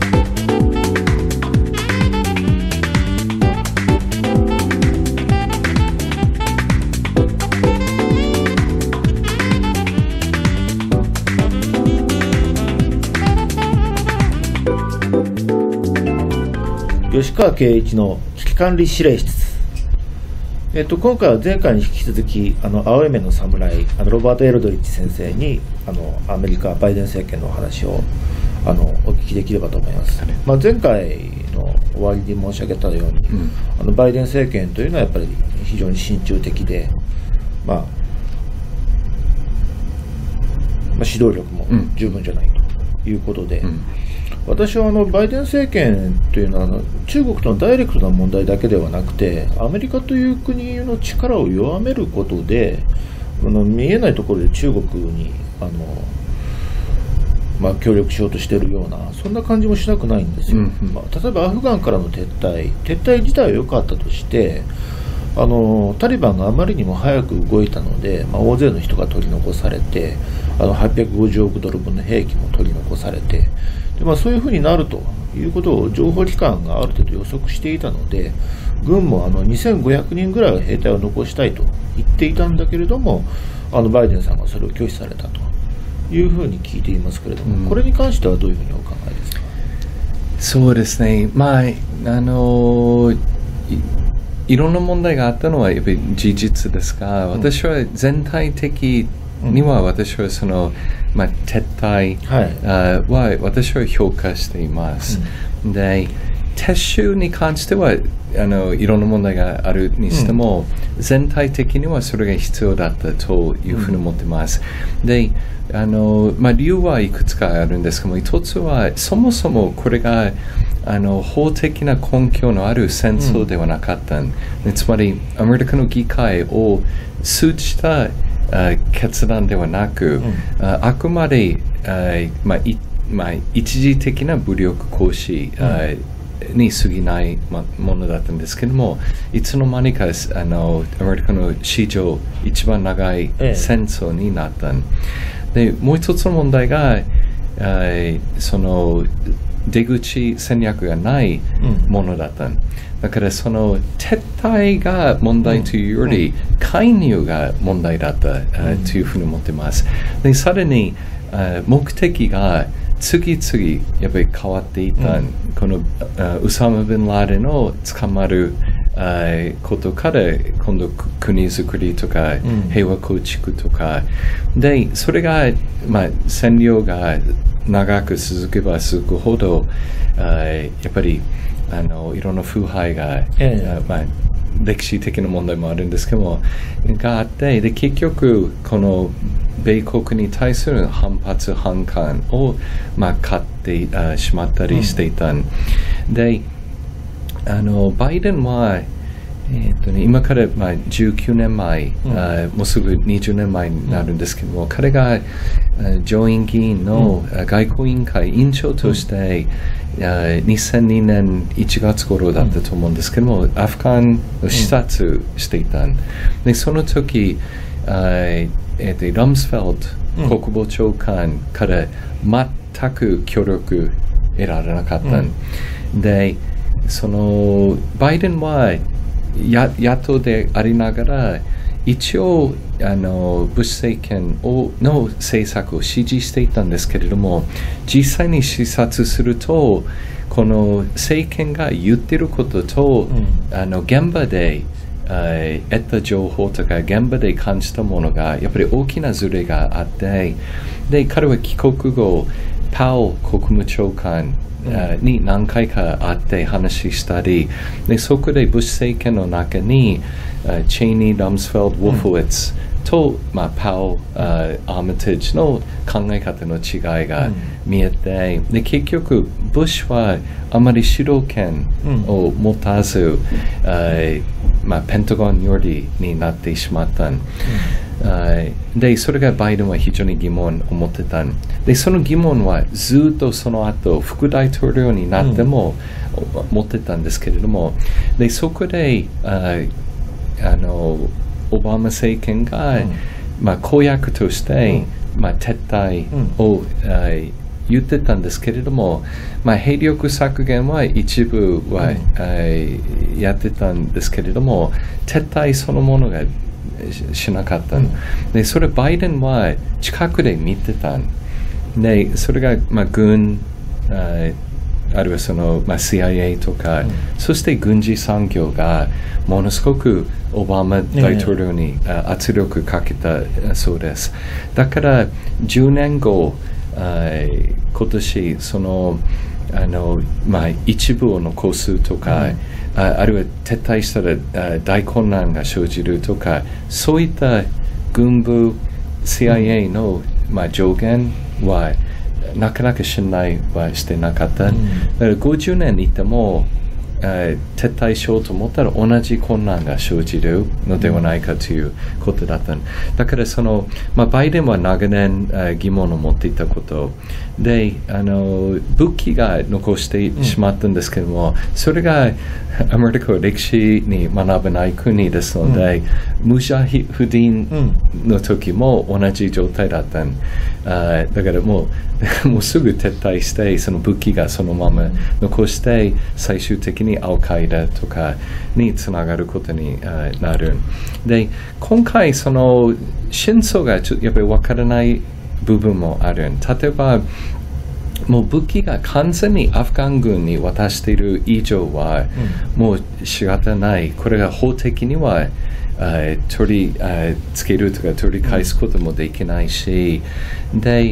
吉川圭一の危機管理司令室。今回は前回に引き続き青い目の侍ロバート・エルドリッジ先生にアメリカバイデン政権のお話をお聞きできればと思います。前回の終わりに申し上げたように、バイデン政権というのはやっぱり非常に親中的で、指導力も十分じゃないということで、私はバイデン政権というのは中国とのダイレクトな問題だけではなくて、アメリカという国の力を弱めることで見えないところで中国に協力しようとしているような、そんな感じもしなくないんですよ。例えばアフガンからの撤退自体は良かったとして、タリバンがあまりにも早く動いたので、大勢の人が取り残されて、850億ドル分の兵器も取り残されて、でそういうふうになるということを情報機関がある程度予測していたので、軍も2500人ぐらいは兵隊を残したいと言っていたんだけれども、バイデンさんがそれを拒否されたというふうに聞いていますけれども、これに関してはどういうふうにお考えですか？ そうですね、いろんな問題があったのはやっぱり事実ですが、私は全体的には私はその、撤退は私は評価しています。で、撤収に関してはいろんな問題があるにしても、全体的にはそれが必要だったというふうに思っています。で、理由はいくつかあるんですけども、一つはそもそもこれが法的な根拠のある戦争ではなかった。つまりアメリカの議会を通じた決断ではなく、あくまで一時的な武力行使に過ぎないものだったんですけども、いつの間にかアメリカの史上一番長い戦争になった。で、もう一つの問題が、その出口戦略がないものだった。だからその撤退が問題というより、介入が問題だったというふうに思っています。で、さらに目的が次々やっぱり変わっていた。このウサマ・ビン・ラデンを捕まることから今度国づくりとか、平和構築とかで、それが占領が長く続けば続くほどやっぱりいろんな腐敗が、歴史的な問題もあるんですけどもがあって、で結局この米国に対する反発反感を買ってしまったりしていた。で、バイデンは今から19年前、もうすぐ20年前になるんですけども、彼が上院議員の外交委員会委員長として、2002年1月頃だったと思うんですけども、アフガンを視察していた。で、その時、ラムスフェルド国防長官から全く協力得られなかった。で、そのバイデンは野党でありながら一応ブッシュ政権の政策を支持していたんですけれども、実際に視察するとこの政権が言っていることと、現場で得た情報とか現場で感じたものがやっぱり大きなズレがあって、で彼は帰国後パウエル国務長官に何回か会って話したり、でそこでブッシュ政権の中にチェイニー、ラムスフェルド、ウォフウィッツと、パウエル、アーミテージの考え方の違いが見えて、で結局ブッシュはあまり主導権を持たず、ペンタゴン寄りになってしまった。でそれがバイデンは非常に疑問を持ってた。でその疑問はずっとその後副大統領になっても持ってたんですけれども、でそこでオバマ政権が、公約として、撤退を、 言ってたんですけれども、兵力削減は一部は、やってたんですけれども、撤退そのものがしなかった。で、それバイデンは近くで見てた。で、それが、軍、あるいはCIA とか、そして軍事産業がものすごくオバマ大統領に、圧力かけたそうです。だから10年後、今年一部を残すとか、あるいは撤退したら大混乱が生じるとか、そういった軍部 CIA の、上限はなかなか信頼はしてなかった。だから50年いても、撤退しようと思ったら同じ困難が生じるのではないかということだった。だからバイデンは長年、疑問を持っていたことで、武器が残してしまったんですけども、それがアメリカは歴史に学べない国ですので、ムジャヒフディンの時も同じ状態だった。だからもうすぐ撤退して、その武器がそのまま残して、最終的にアルカイダとかにつながることになる。で、今回真相がやっぱり分からない部分もある。例えば、もう武器が完全にアフガン軍に渡している以上は、もう仕方ない。これが法的には取り付けるとか取り返すこともできないし、で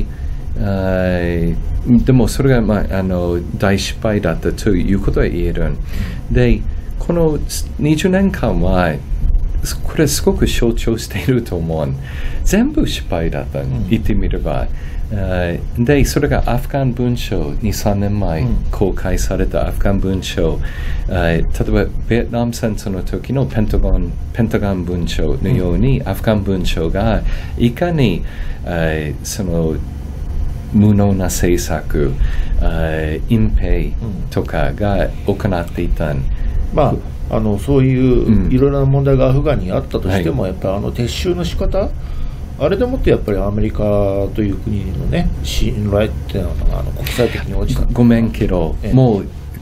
もそれが、大失敗だったということは言える。で、この20年間はこれすごく象徴していると思う。全部失敗だった、言ってみれば。で、それがアフガン文書、2、3年前公開されたアフガン文書、例えばベトナム戦争の時のペンタゴン文書のように、アフガン文書がいかに、無能な政策、隠蔽とかが行っていた。 そういういろいろな問題がアフガンにあったとしても、やっぱり撤収の仕方、あれでもってやっぱりアメリカという国のね、信頼っていうのが国際的に落ちた。 ごめんけど、もう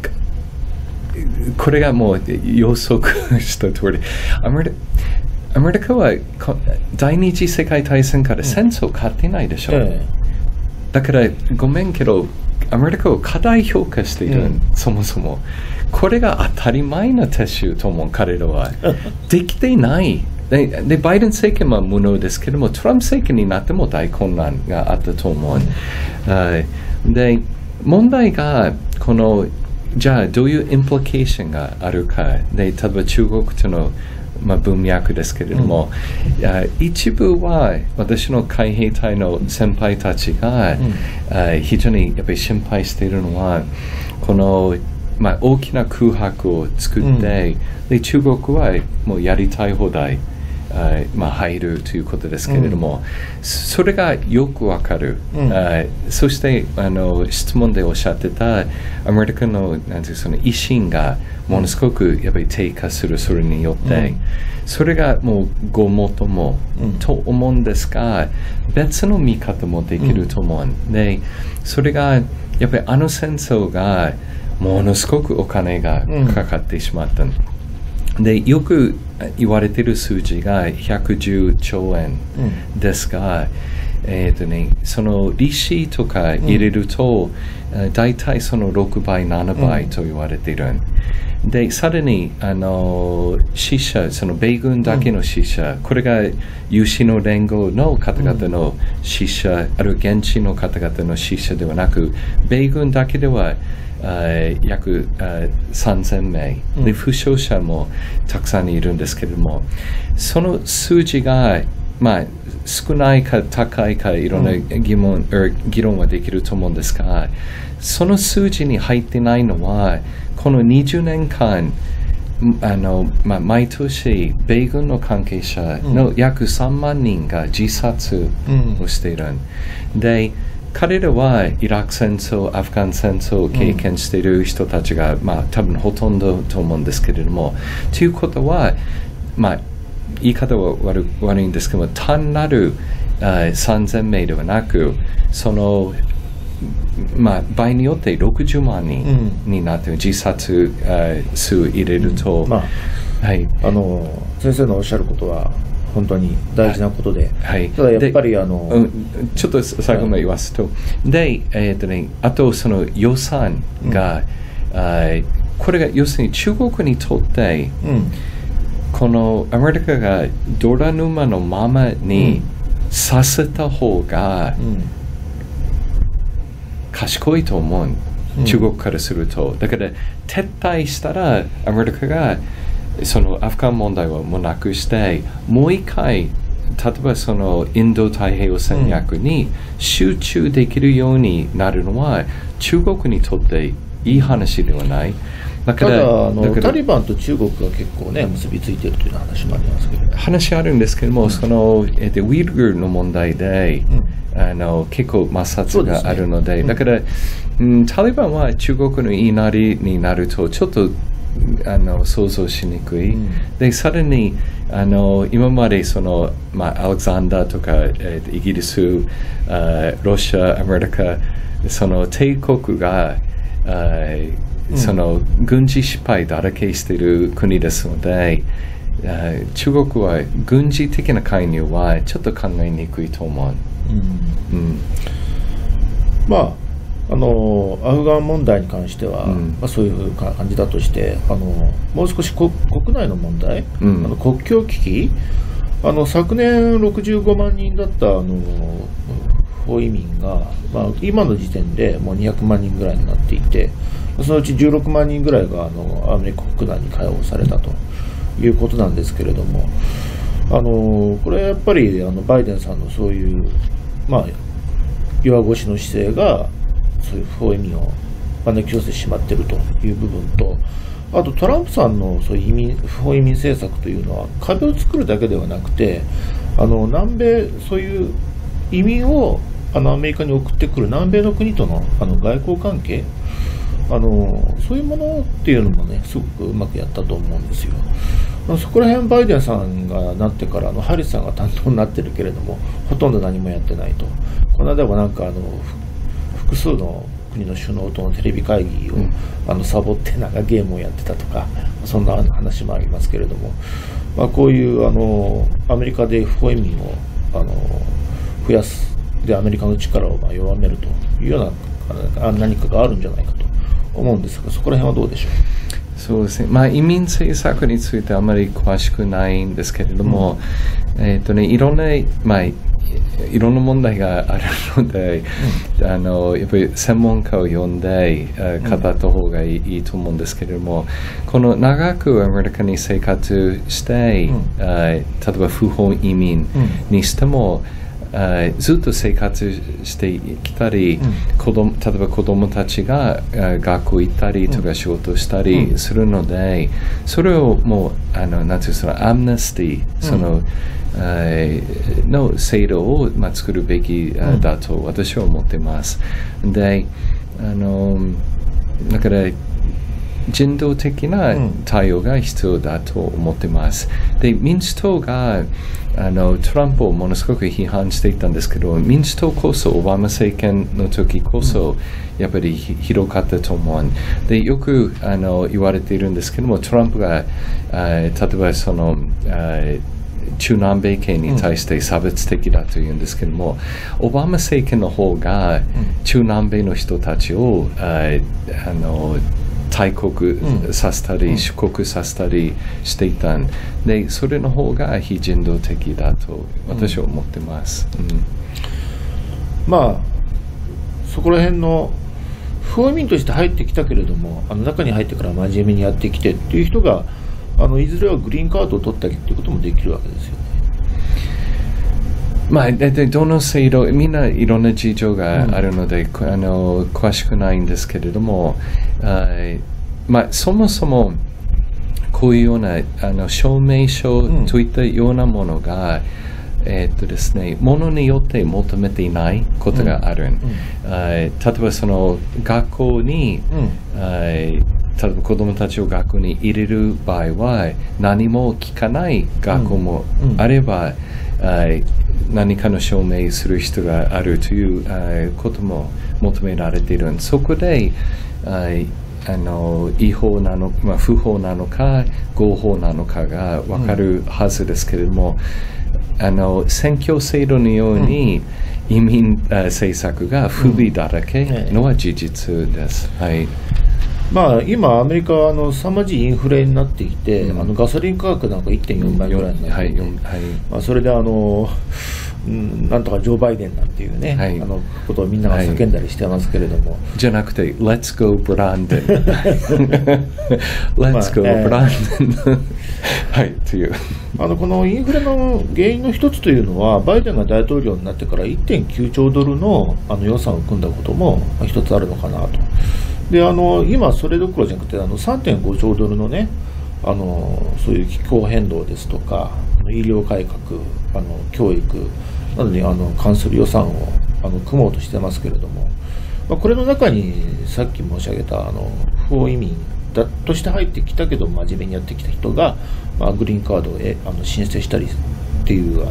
これがもう予測した通り、アメリカは第二次世界大戦から戦争勝ってないでしょ。だからごめんけど、アメリカを過大評価している、そもそも。これが当たり前の撤収とも彼らはできていない。で、バイデン政権は無能ですけども、トランプ政権になっても大混乱があったと思う。で、問題が、じゃあどういうインプリケーションがあるか。で、例えば中国との、文脈ですけれども、一部は私の海兵隊の先輩たちが、非常にやっぱり心配しているのは、大きな空白を作って、で中国はもうやりたい放題、入るということですけれども、それがよくわかる。そして質問でおっしゃってたアメリカの威信がものすごくやっぱり低下する、それによって、それがもうごもとも、と思うんですが、別の見方もできると思う。で、それがやっぱり戦争がものすごくお金がかかってしまった。で、よく言われている数字が110兆円ですが、その利子とか入れると、大体その6倍、7倍と言われている。で、さらに、死者、その米軍だけの死者、これが有志の連合の方々の死者、あるいは現地の方々の死者ではなく、米軍だけでは、約3000名で、負傷者もたくさんいるんですけれども、その数字が、少ないか高いかいろんな議論はできると思うんですが、その数字に入ってないのは、この20年間、毎年、米軍の関係者の約3万人が自殺をしている。で、彼らはイラク戦争、アフガン戦争を経験している人たちが、多分ほとんどと思うんですけれども、ということは、言い方は悪いんですけども、単なる3000名ではなく、その場合によって60万人になって自殺数入れると、 はい、先生のおっしゃることは本当に大事なことで、はい、ただやっぱりちょっと最後まで言わすと、で、あとその予算が、これが要するに中国にとって、このアメリカが泥沼のままにさせた方が、賢いと思う、中国からすると。だから撤退したらアメリカがそのアフガン問題をもうなくしてもう一回例えばそのインド太平洋戦略に集中できるようになるのは中国にとっていい話ではない。 だからタリバンと中国が結構ね結びついているという話もありますけど、 話あるんですけども、そのウイグルの問題で、結構摩擦があるので、だから、タリバンは中国の言いなりになるとちょっと想像しにくい、でさらに今までその、アレクサンダーとか、イギリス、ロシア、アメリカ、その帝国がその軍事失敗だらけしている国ですので、中国は軍事的な介入はちょっと考えにくいと思う。 アフガン問題に関しては、そういう感じだとして、もう少し国内の問題、国境危機、昨年65万人だった不法移民が、今の時点でもう200万人ぐらいになっていて、そのうち16万人ぐらいがアメリカ国内に解放されたということなんですけれども、これはやっぱりバイデンさんのそういう、弱腰の姿勢がそういう不法移民を招き寄せてしまっているという部分と、あとトランプさんのそういう不法移民政策というのは壁を作るだけではなくて、南米そういう移民をアメリカに送ってくる南米の国との外交関係、そういうものっていうのもねすごくうまくやったと思うんですよ。そこら辺バイデンさんがなってからハリスさんが担当になってるけれどもほとんど何もやってないと。この間はなんか複数の国の首脳とのテレビ会議を、サボってなんかゲームをやってたとか、そんな話もありますけれども、こういうアメリカで不法移民を増やすでアメリカの力を弱めるというような何かがあるんじゃないかと思うんですが、そこら辺はどうでしょう。 そうですね、移民政策についてあまり詳しくないんですけれども、いろんな問題があるので、やっぱり専門家を呼んで語った方がいいと思うんですけれども、この長くアメリカに生活して、例えば不法移民にしても、ずっと生活してきたり、例えば子供たちが学校行ったりとか仕事したりするので、それをもうなんていうそのアムネスティ、そのの制度を作るべきだと私は思っています。で、だから人道的な対応が必要だと思っています。で、民主党がトランプをものすごく批判していたんですけど、民主党こそオバマ政権の時こそやっぱり広かったと思う。で、よく言われているんですけども、トランプが例えばその中南米系に対して差別的だというんですけども、オバマ政権の方が中南米の人たちを退国させたり、出国させたりしていたんで、それの方が非人道的だと私は思ってます。 そこら辺の不法移民として入ってきたけれども、中に入ってから真面目にやってきてっていう人がいずれはグリーンカードを取ったりっていうこともできるわけですよね。 どの制度、みんないろんな事情があるので、詳しくないんですけれども、そもそもこういうような証明書といったようなものが、ですね、ものによって求めていないことがある。例えばその学校に、例えば子どもたちを学校に入れる場合は何も聞かない学校もあれば、何かの証明する人があるということも求められている。そこで違法なのか、不法なのか合法なのかが分かるはずですけれども、選挙制度のように移民政策が不備だらけのは事実です。 今、アメリカは凄まじいインフレになっていて、ガソリン価格なんか 1.4 倍ぐらいになっていて、それでなんとかジョー・バイデンなんていうね、ことをみんなが叫んだりしてますけれども、 じゃなくて Let's go Brandon Let's go Brandon というこのインフレの原因の一つというのは、バイデンが大統領になってから 1.9 兆ドルの予算を組んだことも一つあるのかなと。で今それどころじゃなくて3.5 兆ドルのね、そういう気候変動ですとか医療改革、教育などに関する予算を組もうとしてますけれども、これの中にさっき申し上げた不法移民だとして入ってきたけど真面目にやってきた人が、グリーンカードを申請したりっていう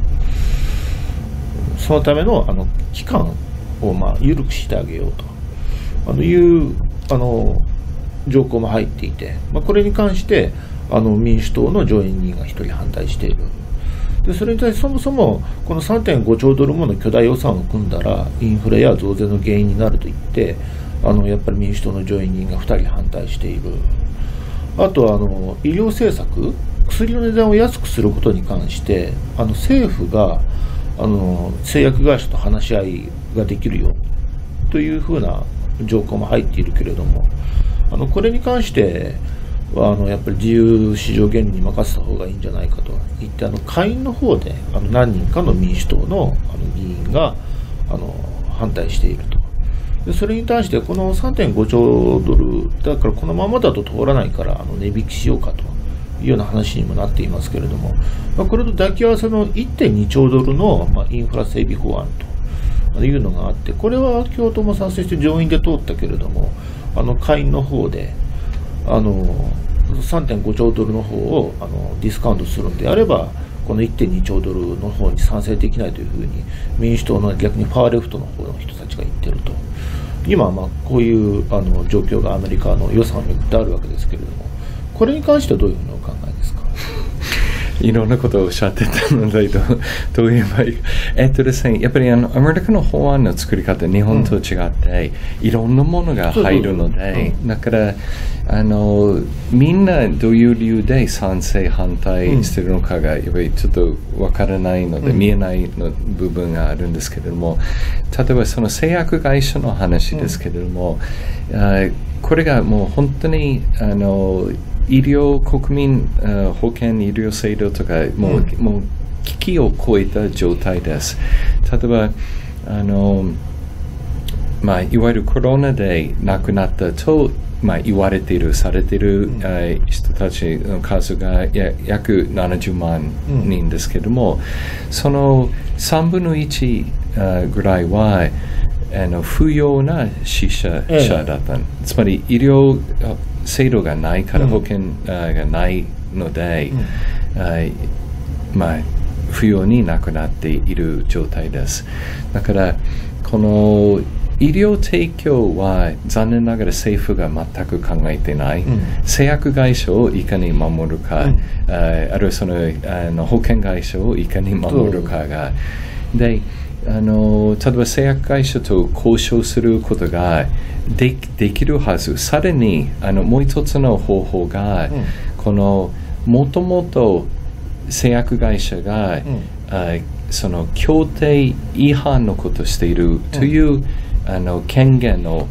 そのための期間を緩くしてあげようという条項も入っていて、これに関して民主党の上院議員が1人反対している。でそれに対してそもそもこの 3.5 兆ドルもの巨大予算を組んだらインフレや増税の原因になると言ってやっぱり民主党の上院議員が2人反対している。あとは医療政策、薬の値段を安くすることに関して政府が製薬会社と話し合いができるよというふうな条項も入っているけれども、これに関してはやっぱり自由市場原理に任せた方がいいんじゃないかと言って下院の方で何人かの民主党の議員が反対していると。でそれに対してこの 3.5 兆ドルだからこのままだと通らないから値引きしようかというような話にもなっていますけれども、これと抱き合わせの 1.2 兆ドルのインフラ整備法案というのがあって、これは共和党も賛成して上院で通ったけれども、下院の方で3.5 兆ドルの方をディスカウントするのであれば、この 1.2 兆ドルの方に賛成できないというふうに民主党の逆にファーレフトの方の人たちが言っていると。今こういう状況がアメリカの予算をめぐってあるわけですけれども、これに関してはどういうふうにお考えですか？ いろんなことをおっしゃってたのでどう言えばいいですね、やっぱりアメリカの法案の作り方、日本と違って、いろんなものが入るので、だからみんなどういう理由で賛成反対してるのかがやっぱりちょっとわからないので、見えないの部分があるんですけれども、例えばその製薬会社の話ですけれども、これがもう本当に医療国民保険医療制度とかもう危機を超えた状態です。例えばいわゆるコロナで亡くなったと言われているされている人たちの数が約70万人ですけれども、その3分の1ぐらいは不要な死者だった。つまり医療制度がないから保険がないので、不要になくなっている状態です。だからこの医療提供は残念ながら政府が全く考えていない、製薬会社をいかに守るか、あるいはその保険会社をいかに守るかがで、例えば製薬会社と交渉することができるはず。さらにもう一つの方法が、このもともと製薬会社が、その協定違反のことをしているという、権限を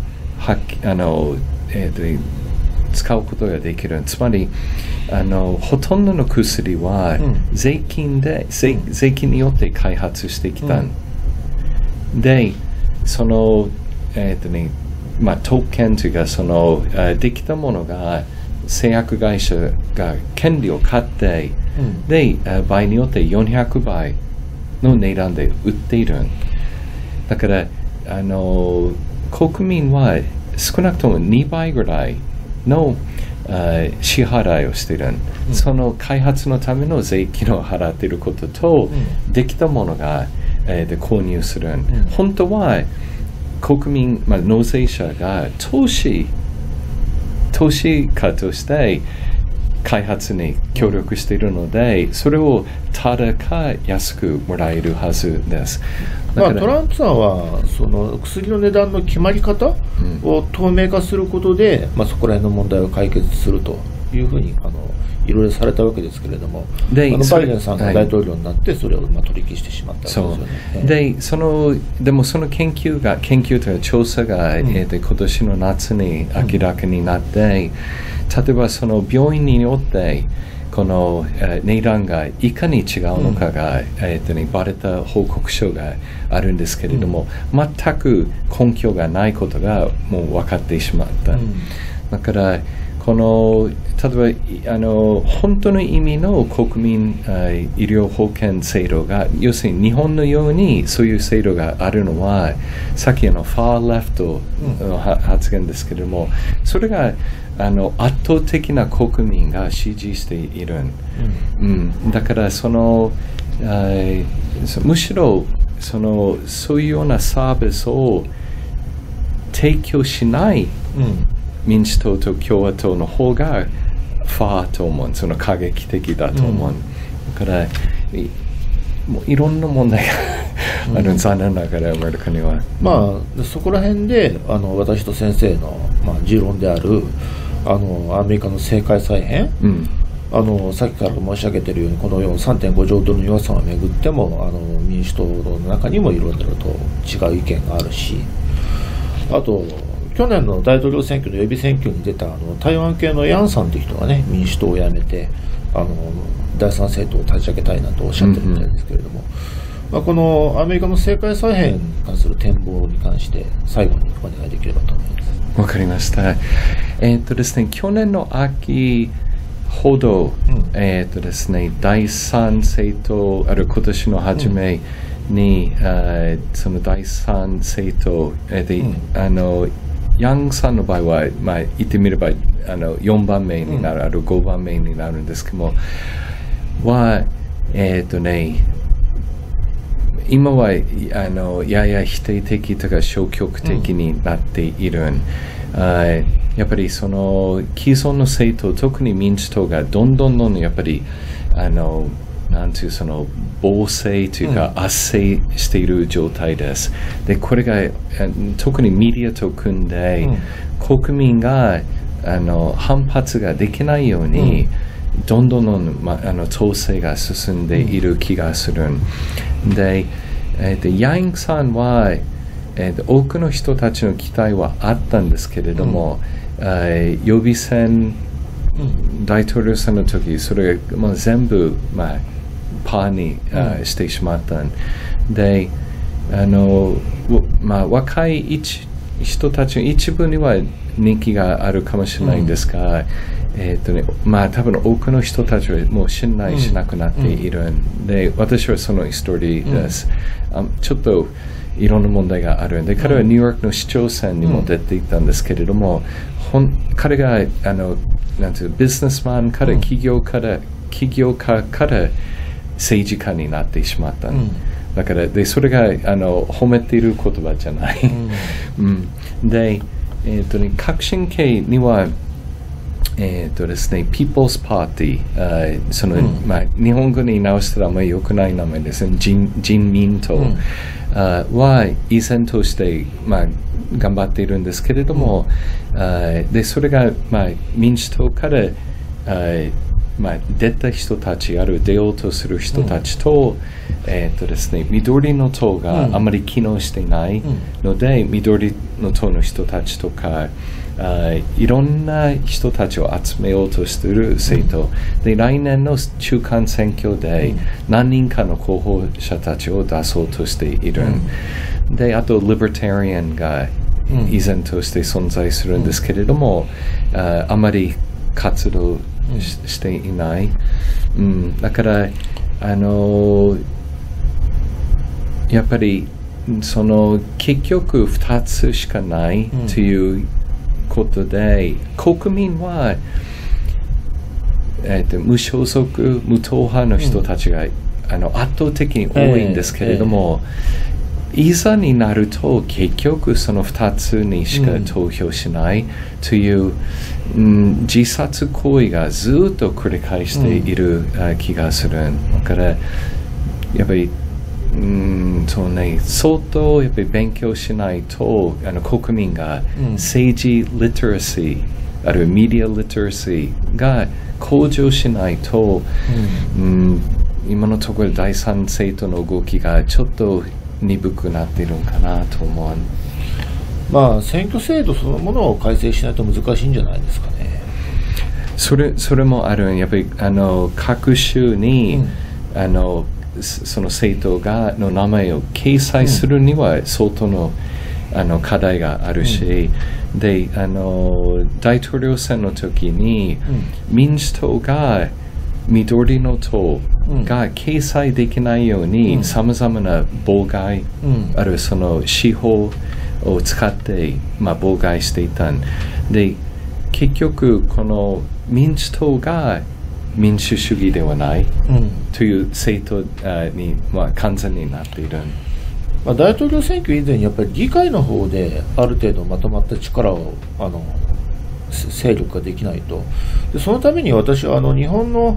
使うことができる。つまりほとんどの薬は税金によって開発してきた。でその特権というかできたものが製薬会社が権利を買って、で場合によって400倍の値段で売っている。だから国民は少なくとも2倍ぐらいの支払いをしている。その開発のための税金を払っていることと、できたものが購入する。本当は国民、納税者が投資家として開発に協力しているので、それをただか安くもらえるはずです。 トランプさんはその薬の値段の決まり方を透明化することで、そこら辺の問題を解決するというふうにいろいろされたわけですけれども、バイデンさんが大統領になってそれを取り消してしまったわけですよね。 でもその研究という調査が、今年の夏に明らかになって、例えばその病院によってこの値段がいかに違うのかが、バレた報告書があるんですけれども、全く根拠がないことがもう分かってしまった。だからこの例えば本当の意味の国民医療保険制度が、要するに日本のようにそういう制度があるのは、さっきファーレフトの発言ですけれども、それが圧倒的な国民が支持している、だからむしろそういうようなサービスを提供しない、民主党と共和党の方がファーと思う、その過激的だと思う。だからもういろんな問題がある、残念ながらアメリカには。 そこら辺で私と先生の、持論であるアメリカの政界再編、さっきから申し上げているように、この 3.5 兆ドルの予算をめぐっても民主党の中にもいろいろと違う意見があるし、あと去年の大統領選挙の予備選挙に出た台湾系のヤンさんという人がね、民主党を辞めて第三政党を立ち上げたいなとおっしゃってるみたいですけれども、このアメリカの政界再編に関する展望に関して最後にお願いできればと思います。 わかりました。ですね、去年の秋ほど、ですね、第三政党、ある今年の初めに、その第三政党で、ヤンさんの場合は、言ってみれば4番目になる、ある5番目になるんですけども、今はやや否定的とか消極的になっている。やっぱりその既存の政党、特に民主党がどんどんやっぱりなんていうその暴政というか圧政している状態です。でこれが特にメディアと組んで、国民が反発ができないように、どんどん統制が進んでいる気がする。で、ヤンさんは、多くの人たちの期待はあったんですけれども、予備選、大統領選の時、それが全部、パーに、してしまった。で、若い人たちの一部には人気があるかもしれないんですが、多分多くの人たちはもう信頼しなくなっているんで、私はその一人です。ちょっといろんな問題があるんで、彼はニューヨークの市長選にも出ていたんですけれども、彼がなんていうビジネスマンから起業家から政治家になってしまった。だからでそれが褒めている言葉じゃない。で、革新系にはですね、People's Party、日本語に直したらあまり良くない名前ですね、人民党、は依然として、頑張っているんですけれども、でそれが、民主党から、出た人たち、出ようとする人たちと、ですね、緑の党があまり機能していないので、緑の党の人たちとか、いろんな人たちを集めようとしている政党、で来年の中間選挙で何人かの候補者たちを出そうとしている。であとリバテリアンが依然として存在するんですけれども、あまり活動していない。だからやっぱりその結局2つしかないということで、国民は、無所属無党派の人たちが、圧倒的に多いんですけれども、 いざになると結局その2つにしか投票しないという、自殺行為がずっと繰り返している、気がする。だからやっぱりそうね、相当やっぱり勉強しないと国民が政治リテラシー、あるいはメディアリテラシーが向上しないと、今のところ第三政党の動きがちょっと鈍くなっているのかなと思う。 まあ選挙制度そのものを改正しないと難しいんじゃないですかね。 それもある。やっぱり各州に、その政党の名前を掲載するには相当の、課題があるし、で大統領選の時に、民主党が緑の党が掲載できないようにさまざまな妨害、あるいはその手法を使って、妨害していたんで、結局この民主党が民主主義ではない、という政党に、完全になっている。 大統領選挙以前にやっぱり議会の方である程度まとまった力を勢力ができないと。でそのために私は日本の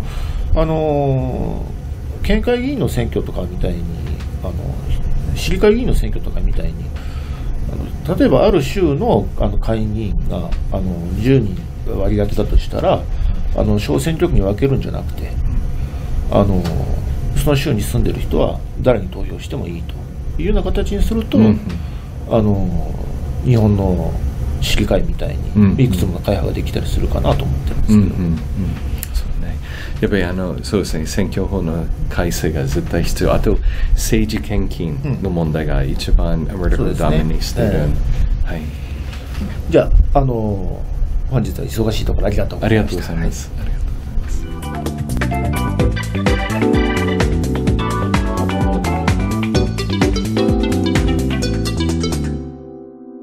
県会議員の選挙とかみたいに市議会議員の選挙とかみたいに例えばある州の下院議員が10人割り当てたとしたら小選挙区に分けるんじゃなくてその州に住んでる人は誰に投票してもいいというような形にすると、日本の市議会みたいにいくつもの会派ができたりするかなと思ってるんですけど、 やっぱりそうですね、選挙法の改正が絶対必要。あと政治献金の問題が一番アメリカをダメにしている。 じゃあ本日は忙しいところありがとうございました。 ありがとうございます。